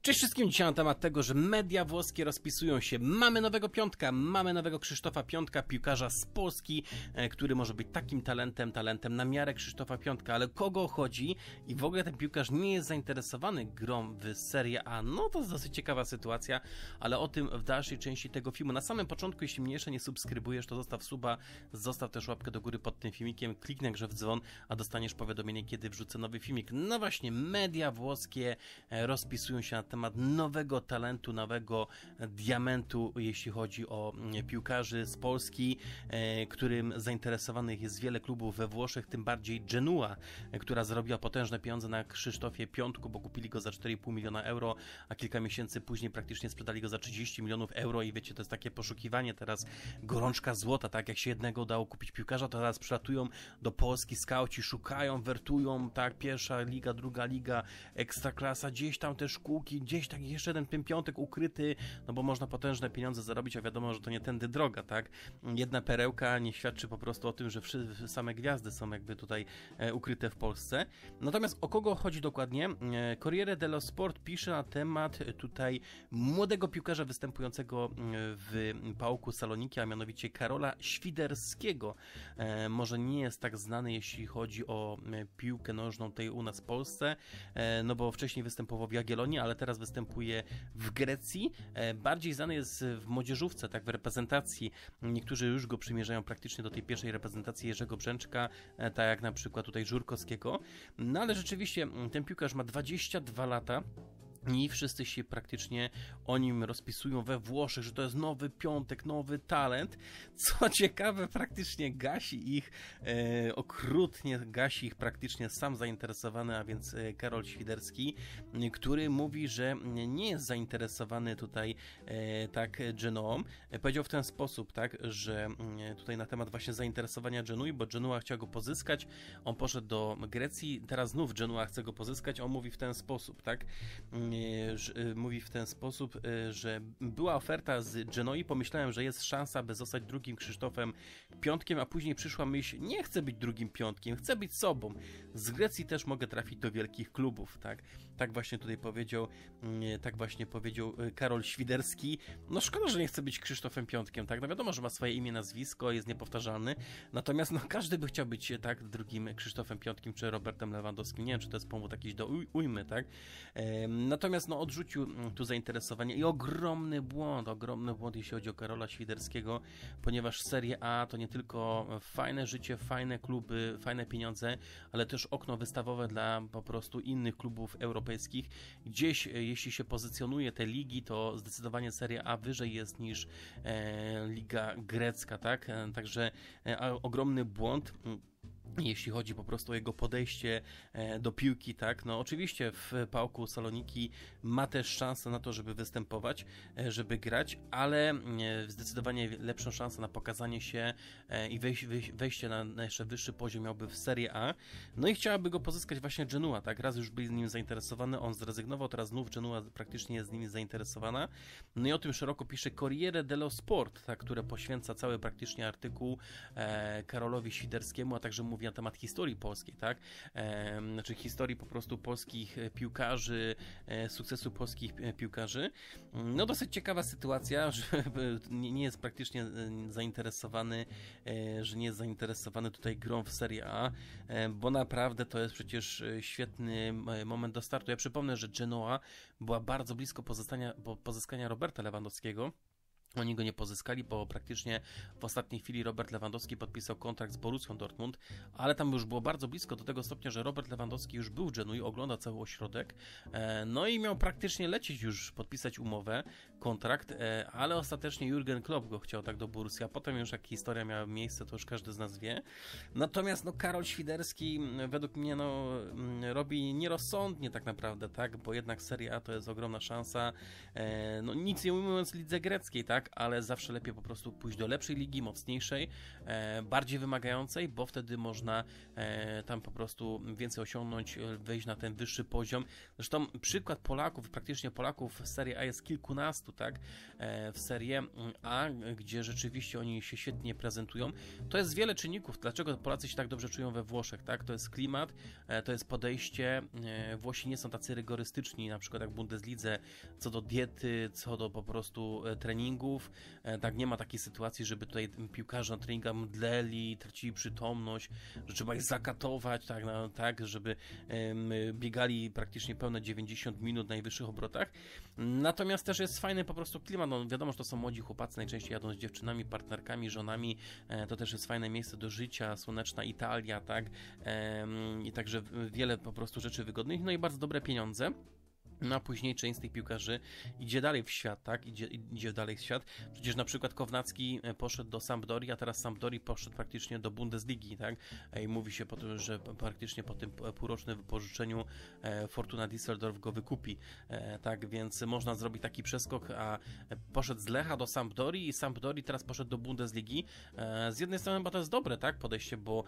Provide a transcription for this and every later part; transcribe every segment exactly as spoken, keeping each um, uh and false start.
Cześć wszystkim, dzisiaj na temat tego, że media włoskie rozpisują się. Mamy nowego piątka, mamy nowego Krzysztofa Piątka, piłkarza z Polski, e, który może być takim talentem, talentem na miarę Krzysztofa Piątka, ale kogo chodzi? I w ogóle ten piłkarz nie jest zainteresowany grą w Serie A. No to jest dosyć ciekawa sytuacja, ale o tym w dalszej części tego filmu. Na samym początku, jeśli mnie jeszcze nie subskrybujesz, to zostaw suba, zostaw też łapkę do góry pod tym filmikiem, kliknij grze w dzwon, a dostaniesz powiadomienie, kiedy wrzucę nowy filmik. No właśnie, media włoskie e, rozpisują się na temat nowego talentu, nowego diamentu, jeśli chodzi o piłkarzy z Polski, e, którym zainteresowanych jest wiele klubów we Włoszech, tym bardziej Genua, e, która zarobiła potężne pieniądze na Krzysztofie Piątku, bo kupili go za cztery i pół miliona euro, a kilka miesięcy później praktycznie sprzedali go za trzydzieści milionów euro i wiecie, to jest takie poszukiwanie teraz, gorączka złota, tak jak się jednego udało kupić piłkarza, to teraz przylatują do Polski skauci, szukają, wertują, tak, pierwsza liga, druga liga, ekstraklasa, gdzieś tam te szkółki, gdzieś tak jeszcze jeden piątek ukryty, no bo można potężne pieniądze zarobić, a wiadomo, że to nie tędy droga, tak? Jedna perełka nie świadczy po prostu o tym, że same gwiazdy są jakby tutaj e, ukryte w Polsce. Natomiast o kogo chodzi dokładnie? E, Corriere dello Sport pisze na temat tutaj młodego piłkarza występującego w Pałku Saloniki, a mianowicie Karola Świderskiego. E, może nie jest tak znany, jeśli chodzi o piłkę nożną tej u nas w Polsce, e, no bo wcześniej występował w Jagiellonii, ale teraz występuje w Grecji. Bardziej znany jest w młodzieżówce, tak, w reprezentacji. Niektórzy już go przymierzają praktycznie do tej pierwszej reprezentacji Jerzego Brzęczka, tak jak na przykład tutaj Żurkowskiego. No ale rzeczywiście ten piłkarz ma dwadzieścia dwa lata. I wszyscy się praktycznie o nim rozpisują we Włoszech, że to jest nowy piątek, nowy talent. Co ciekawe, praktycznie gasi ich, e, okrutnie gasi ich praktycznie sam zainteresowany, a więc e, Karol Świderski, który mówi, że nie jest zainteresowany tutaj e, tak Genoą. E, powiedział w ten sposób, tak, że e, tutaj na temat właśnie zainteresowania Genui, bo Genua chciał go pozyskać, on poszedł do Grecji, teraz znów Genua chce go pozyskać, on mówi w ten sposób, tak, mówi w ten sposób, że była oferta z Genoi, pomyślałem, że jest szansa, by zostać drugim Krzysztofem Piątkiem, a później przyszła myśl, nie chcę być drugim Piątkiem, chcę być sobą. Z Grecji też mogę trafić do wielkich klubów, tak? Tak właśnie tutaj powiedział, tak właśnie powiedział Karol Świderski. No szkoda, że nie chce być Krzysztofem Piątkiem, tak? No wiadomo, że ma swoje imię, nazwisko, jest niepowtarzalny, natomiast no każdy by chciał być, tak, drugim Krzysztofem Piątkiem, czy Robertem Lewandowskim. Nie wiem, czy to jest powód jakiś do uj ujmy, tak? Natomiast no odrzucił tu zainteresowanie i ogromny błąd, ogromny błąd, jeśli chodzi o Karola Świderskiego, ponieważ Serie A to nie tylko fajne życie, fajne kluby, fajne pieniądze, ale też okno wystawowe dla po prostu innych klubów europejskich. Gdzieś, jeśli się pozycjonuje te ligi, to zdecydowanie Serie A wyżej jest niż e, Liga Grecka, tak? E, także e, ogromny błąd. Jeśli chodzi po prostu o jego podejście do piłki, tak, no oczywiście w Pałku Saloniki ma też szansę na to, żeby występować, żeby grać, ale zdecydowanie lepszą szansę na pokazanie się i wejście na jeszcze wyższy poziom miałby w Serie A. No i chciałaby go pozyskać właśnie Genua, tak, raz już byli z nim zainteresowany, on zrezygnował, teraz znów Genua praktycznie jest z nim zainteresowana. No i o tym szeroko pisze Corriere dello Sport, tak, które poświęca cały praktycznie artykuł e, Karolowi Świderskiemu, a także mówi na temat historii polskiej, tak? E, znaczy historii po prostu polskich piłkarzy, e, sukcesu polskich piłkarzy. No dosyć ciekawa sytuacja, że nie jest praktycznie zainteresowany, e, że nie jest zainteresowany tutaj grą w Serie A, e, bo naprawdę to jest przecież świetny moment do startu. Ja przypomnę, że Genoa była bardzo blisko pozyskania, pozyskania Roberta Lewandowskiego. Oni go nie pozyskali, bo praktycznie w ostatniej chwili Robert Lewandowski podpisał kontrakt z Borussią Dortmund, ale tam już było bardzo blisko do tego stopnia, że Robert Lewandowski już był w Genui, oglądał cały ośrodek, no i miał praktycznie lecieć już, podpisać umowę, kontrakt, ale ostatecznie Jurgen Klopp go chciał tak do Borussii, a potem już jak historia miała miejsce, to już każdy z nas wie. Natomiast no Karol Świderski według mnie no robi nierozsądnie tak naprawdę, tak, bo jednak Serie A to jest ogromna szansa, no nic nie mówiąc lidze greckiej, tak, tak, ale zawsze lepiej po prostu pójść do lepszej ligi, mocniejszej, e, bardziej wymagającej, bo wtedy można e, tam po prostu więcej osiągnąć, wejść na ten wyższy poziom. Zresztą przykład Polaków, praktycznie Polaków w Serie A jest kilkunastu, tak, e, w Serie A, gdzie rzeczywiście oni się świetnie prezentują. To jest wiele czynników, dlaczego Polacy się tak dobrze czują we Włoszech, tak, to jest klimat, e, to jest podejście, e, Włosi nie są tacy rygorystyczni, na przykład jak w Bundeslidze, co do diety, co do po prostu e, treningów, e, tak, nie ma takiej sytuacji, żeby tutaj piłkarze na treningach mdleli, tracili przytomność, że trzeba ich zakatować, tak, no, tak żeby e, biegali praktycznie pełne dziewięćdziesiąt minut na najwyższych obrotach. Natomiast też jest fajny po prostu klimat, no wiadomo, że to są młodzi chłopacy, najczęściej jadą z dziewczynami, partnerkami, żonami, e, to też jest fajne miejsce do życia, słoneczna Italia, tak, e, i także wiele po prostu rzeczy wygodnych, no i bardzo dobre pieniądze. No a później część z tych piłkarzy idzie dalej w świat, tak? Idzie, idzie dalej w świat. Przecież na przykład Kownacki poszedł do Sampdori, a teraz Sampdori poszedł praktycznie do Bundesligi, tak? I mówi się po tym, że praktycznie po tym półrocznym wypożyczeniu Fortuna Düsseldorf go wykupi, tak? Więc można zrobić taki przeskok, a poszedł z Lecha do Sampdori i Sampdori teraz poszedł do Bundesligi. Z jednej strony chyba to jest dobre, tak? Podejście, bo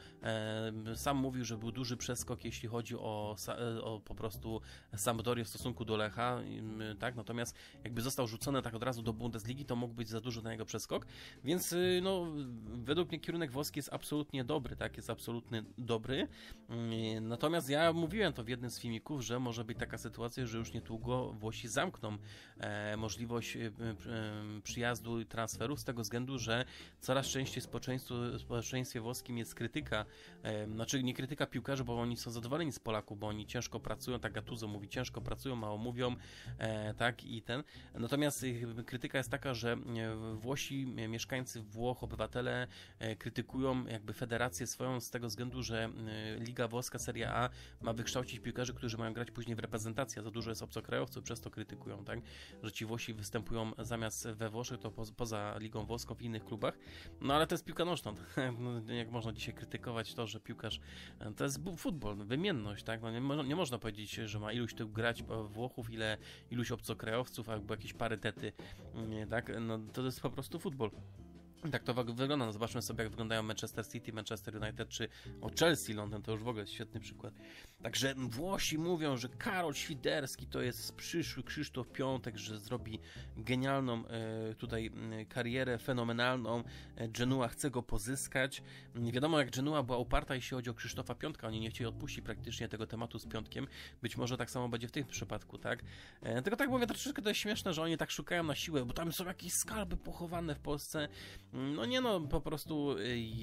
sam mówił, że był duży przeskok, jeśli chodzi o, o po prostu Sampdorię w stosunku do Lecha, tak, natomiast jakby został rzucony tak od razu do Bundesligi, to mógł być za dużo na jego przeskok, więc no według mnie kierunek włoski jest absolutnie dobry, tak, jest absolutnie dobry, natomiast ja mówiłem to w jednym z filmików, że może być taka sytuacja, że już niedługo Włosi zamkną e, możliwość e, e, przyjazdu i transferu z tego względu, że coraz częściej w społeczeństwie włoskim jest krytyka, e, znaczy nie krytyka piłkarzy, bo oni są zadowoleni z Polaków, bo oni ciężko pracują, tak Gattuso mówi, ciężko pracują, mało mówią, e, tak, i ten. Natomiast e, krytyka jest taka, że e, Włosi, e, mieszkańcy Włoch, obywatele e, krytykują jakby federację swoją z tego względu, że e, Liga Włoska, Serie A ma wykształcić piłkarzy, którzy mają grać później w reprezentacji, a za dużo jest obcokrajowców, przez to krytykują, tak, że ci Włosi występują zamiast we Włoszech, to po, poza Ligą Włoską w innych klubach, no ale to jest piłka nożna, no, jak można dzisiaj krytykować to, że piłkarz, to jest futbol, wymienność, tak, no, nie, nie można powiedzieć, że ma iluś tu grać Włochów, ile iluś obcokrajowców, albo jakieś parytety, tak, no to jest po prostu futbol. Tak to wygląda. No zobaczmy sobie, jak wyglądają Manchester City, Manchester United, czy o Chelsea Londyn, to już w ogóle jest świetny przykład. Także Włosi mówią, że Karol Świderski to jest przyszły Krzysztof Piątek, że zrobi genialną e, tutaj e, karierę, fenomenalną. E, Genua chce go pozyskać. Nie wiadomo, jak Genua była uparta, jeśli chodzi o Krzysztofa Piątka. Oni nie chcieli odpuścić praktycznie tego tematu z Piątkiem. Być może tak samo będzie w tym przypadku, tak? E, tylko tak mówię, troszeczkę to jest śmieszne, że oni tak szukają na siłę, bo tam są jakieś skarby pochowane w Polsce. No nie no, po prostu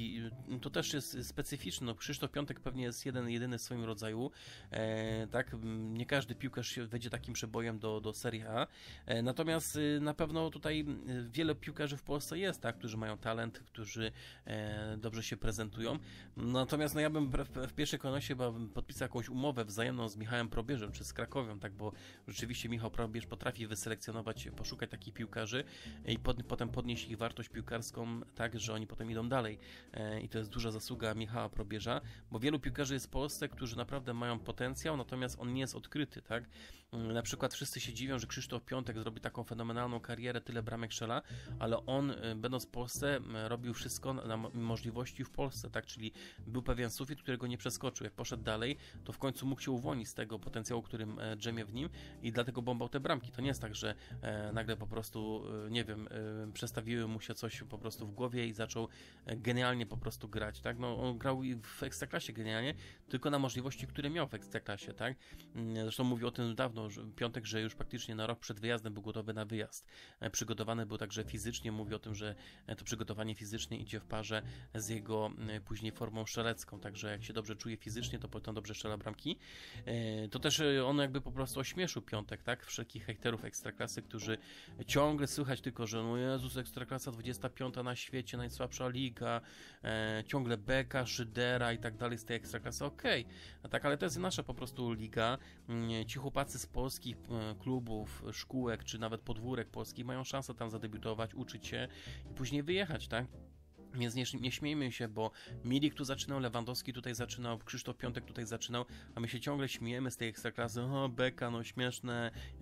y, to też jest specyficzne. No, Krzysztof Piątek pewnie jest jeden, jedyny w swoim rodzaju. E, tak, nie każdy piłkarz się wejdzie takim przebojem do, do Serie A. E, natomiast y, na pewno tutaj wiele piłkarzy w Polsce jest, tak, którzy mają talent, którzy e, dobrze się prezentują. Natomiast no ja bym w, w pierwszej kolejności chyba podpisał jakąś umowę wzajemną z Michałem Probierzem, czy z Krakowią, tak, bo rzeczywiście Michał Probierz potrafi wyselekcjonować, poszukać takich piłkarzy i pod, potem podnieść ich wartość piłkarską, tak, że oni potem idą dalej. E, I to jest duża zasługa Michała Probierza, bo wielu piłkarzy jest w Polsce, którzy naprawdę mają potencjał, natomiast on nie jest odkryty, tak. Na przykład wszyscy się dziwią, że Krzysztof Piątek zrobi taką fenomenalną karierę, tyle bramek strzela, ale on, będąc w Polsce, robił wszystko na możliwości w Polsce, tak, czyli był pewien sufit, którego nie przeskoczył. Jak poszedł dalej, to w końcu mógł się uwolnić z tego potencjału, którym drzemie w nim i dlatego bombał te bramki. To nie jest tak, że e, nagle po prostu, e, nie wiem, e, przestawiły mu się coś po prostu w głowie i zaczął genialnie po prostu grać, tak, no on grał w Ekstraklasie genialnie, tylko na możliwości, które miał w Ekstraklasie, tak, zresztą mówił o tym dawno, że Piątek, że już praktycznie na rok przed wyjazdem był gotowy na wyjazd, przygotowany był także fizycznie, mówi o tym, że to przygotowanie fizyczne idzie w parze z jego później formą strzelecką, także jak się dobrze czuje fizycznie, to potem dobrze strzela bramki, to też on jakby po prostu ośmieszył Piątek, tak, wszelkich hejterów Ekstraklasy, którzy ciągle słychać tylko, że no Jezus, Ekstraklasa dwudziesta piąta na świecie, najsłabsza liga, e, ciągle Beka, Szydera i tak dalej z tej Ekstraklasy, okej, okay. Tak, ale to jest nasza po prostu liga, ci chłopacy z polskich e, klubów, szkółek, czy nawet podwórek polskich mają szansę tam zadebiutować, uczyć się i później wyjechać, tak? Więc nie, nie śmiejmy się, bo Milik tu zaczynał, Lewandowski tutaj zaczynał, Krzysztof Piątek tutaj zaczynał, a my się ciągle śmiejemy z tej Ekstraklasy, o Beka, no śmieszne,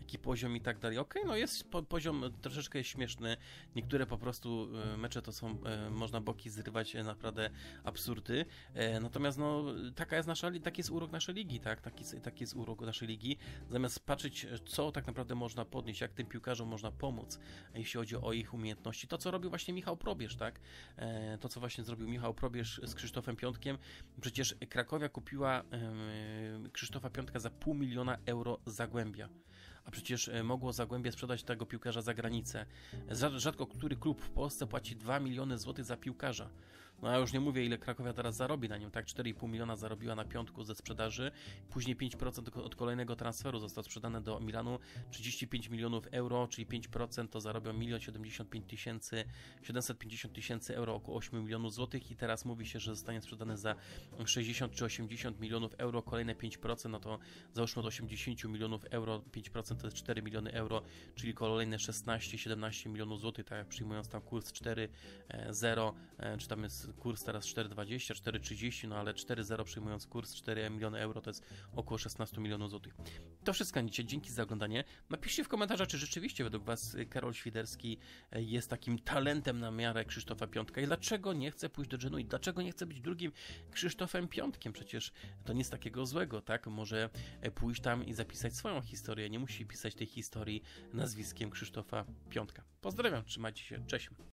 lekki poziom i tak dalej. Okej, okay, no jest po, poziom troszeczkę śmieszny, niektóre po prostu e, mecze to są, e, można boki zrywać, e, naprawdę absurdy, e, natomiast no taka jest nasza, taki jest urok naszej ligi, tak, taki, taki jest urok naszej ligi, zamiast patrzeć, co tak naprawdę można podnieść, jak tym piłkarzom można pomóc, jeśli chodzi o ich umiejętności, to co robił właśnie Michał Probierz, tak, e, to co właśnie zrobił Michał Probierz z Krzysztofem Piątkiem, przecież Krakowia kupiła e, Krzysztofa Piątka za pół miliona euro Zagłębia. A przecież mogło Zagłębie sprzedać tego piłkarza za granicę. Rzadko który klub w Polsce płaci dwa miliony złotych za piłkarza. No ja już nie mówię, ile Krakowia teraz zarobi na nim, tak? cztery i pół miliona zarobiła na Piątku ze sprzedaży, później pięć procent od kolejnego transferu został sprzedany do Milanu, trzydzieści pięć milionów euro, czyli pięć procent to zarobią milion siedemdziesiąt pięć tysięcy, siedemset pięćdziesiąt tysięcy euro, około osiem milionów złotych i teraz mówi się, że zostanie sprzedany za sześćdziesiąt czy osiemdziesiąt milionów euro, kolejne pięć procent, no to załóżmy od osiemdziesiąt milionów euro, pięć procent to jest cztery miliony euro, czyli kolejne szesnaście siedemnaście milionów złotych, tak jak przyjmując tam kurs cztery zero, czy tam jest kurs teraz cztery dwadzieścia, cztery trzydzieści, no ale cztery zero przyjmując kurs cztery miliony euro to jest około szesnaście milionów złotych. To wszystko na dzisiaj, dzięki za oglądanie. Napiszcie w komentarzach, czy rzeczywiście według Was Karol Świderski jest takim talentem na miarę Krzysztofa Piątka i dlaczego nie chce pójść do Genui, dlaczego nie chce być drugim Krzysztofem Piątkiem, przecież to nic takiego złego, tak? Może pójść tam i zapisać swoją historię, nie musi pisać tej historii nazwiskiem Krzysztofa Piątka. Pozdrawiam, trzymajcie się, cześć.